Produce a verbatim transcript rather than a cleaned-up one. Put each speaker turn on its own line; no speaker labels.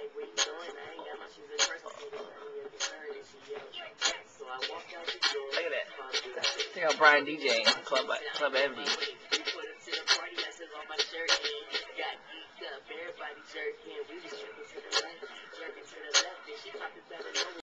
Look at that. Check out Brian DJing Club Club M D.